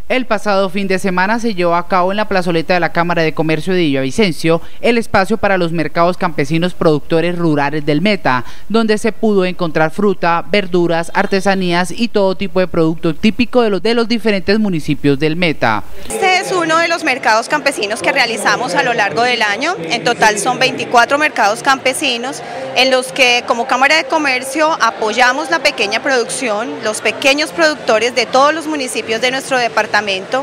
El pasado fin de semana se llevó a cabo en la plazoleta de la Cámara de Comercio de Villavicencio el espacio para los mercados campesinos productores rurales del Meta, donde se pudo encontrar fruta, verduras, artesanías y todo tipo de productos típicos de los diferentes municipios del Meta. Este es uno de los mercados campesinos que realizamos a lo largo del año. En total son 24 mercados campesinos en los que como Cámara de Comercio apoyamos la pequeña producción, los pequeños productores de todos los municipios de nuestro departamento.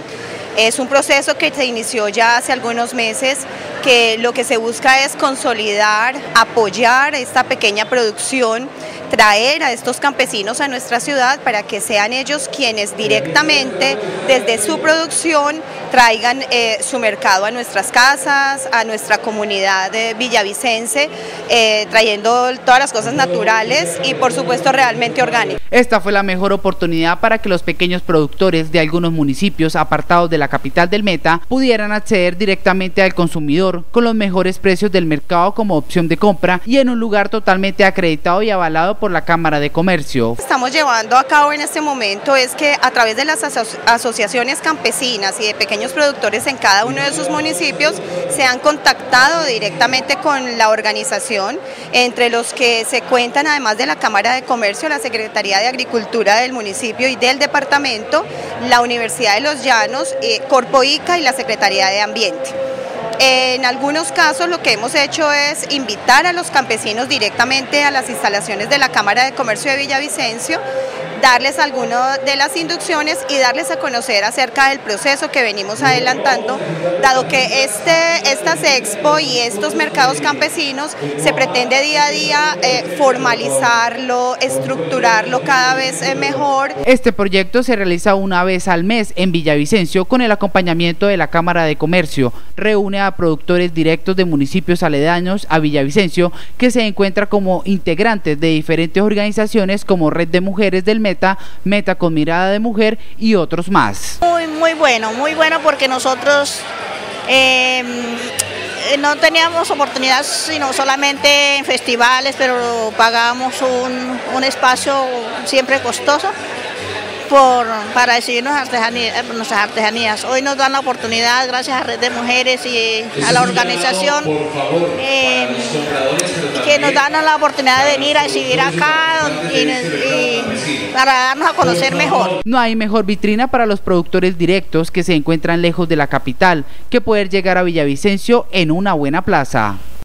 Es un proceso que se inició ya hace algunos meses, que lo que se busca es consolidar, apoyar esta pequeña producción, traer a estos campesinos a nuestra ciudad para que sean ellos quienes directamente desde su producción traigan su mercado a nuestras casas, a nuestra comunidad villavicense, trayendo todas las cosas naturales y por supuesto realmente orgánicas. Esta fue la mejor oportunidad para que los pequeños productores de algunos municipios apartados de la capital del Meta pudieran acceder directamente al consumidor con los mejores precios del mercado como opción de compra y en un lugar totalmente acreditado y avalado por la Cámara de Comercio. Estamos llevando a cabo en este momento es que a través de las asociaciones campesinas y de pequeños productores en cada uno de sus municipios se han contactado directamente con la organización, entre los que se cuentan además de la Cámara de Comercio, la Secretaría de Agricultura del municipio y del departamento, la Universidad de Los Llanos, Corpo ICA y la Secretaría de Ambiente. En algunos casos lo que hemos hecho es invitar a los campesinos directamente a las instalaciones de la Cámara de Comercio de Villavicencio, darles algunas de las inducciones y darles a conocer acerca del proceso que venimos adelantando, dado que estas expo y estos mercados campesinos se pretende día a día formalizarlo, estructurarlo cada vez mejor. Este proyecto se realiza una vez al mes en Villavicencio con el acompañamiento de la Cámara de Comercio. Reúne a productores directos de municipios aledaños a Villavicencio que se encuentran como integrantes de diferentes organizaciones como Red de Mujeres del Meta, Meta con Mirada de Mujer y otros más. Muy bueno porque nosotros no teníamos oportunidad sino solamente en festivales, pero pagábamos un espacio siempre costoso para exhibir nuestras artesanías. Hoy nos dan la oportunidad, gracias a Red de Mujeres y a la organización, que nos dan la oportunidad de venir a exhibir acá y para darnos a conocer mejor. No hay mejor vitrina para los productores directos que se encuentran lejos de la capital que poder llegar a Villavicencio en una buena plaza.